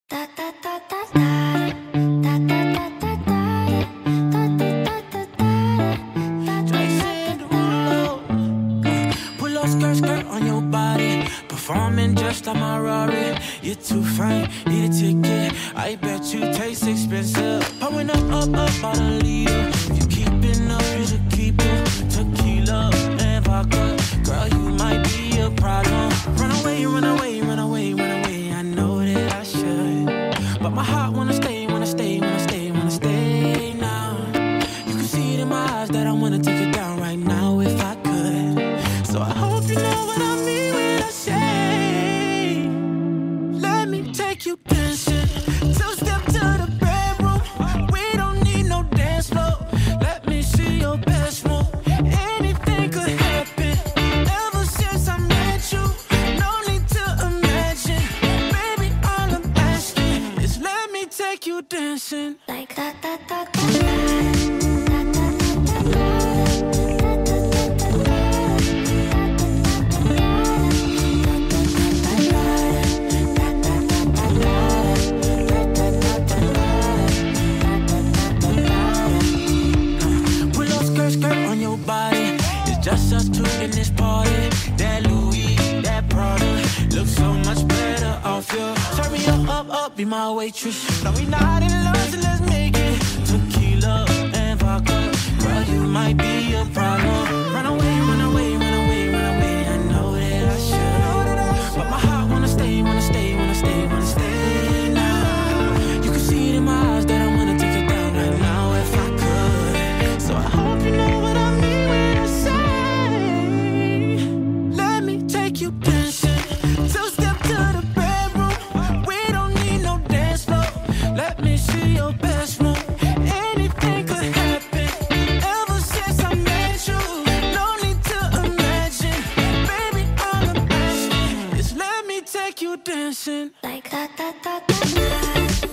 Jason Derulo. Pull up skirt, skirt on your body. Performing just like my Rari. You're too fine, need a ticket. I bet you taste expensive. Pouring up, out a leader. If you keeping up, you should keep it. Tequila and vodka. Girl, you might be a problem. Run away, run away, run away, run away. I know that I should, but my heart wanna stay, wanna stay, wanna stay, wanna stay now. You can see it in my eyes that I wanna take it down right now if I could. So I hope you know what I mean when I say, let me take you dancing. Two-step to the bedroom. We don't need no dance floor. Let me see your best move. Anything could happen. Ever since I met you, no need to imagine. Baby, all I'm asking is let me take you dancing. Like da da da da Pull up skirt, skirt on your body. It's just us two in this party. That Louis, that Prada looks so much better off you. Turn me up, be my waitress. No, we not in love, so let's make it. Tequila and vodka. Girl, you might be a problem. Run away, run away, run away, run away. I know that I should, but my heart wanna stay, wanna stay, wanna stay, wanna stay now. You can see it in my eyes that I wanna take it down right now if I could. So I hope you know what I mean when I say, let me take you dancing. Two-step to the bedroom. We don't need no dance floor. Let me see your best move. Anything could happen. Ever since I met you, no need to imagine. Baby, all I'm asking is let me take you dancing. Like da da da da da.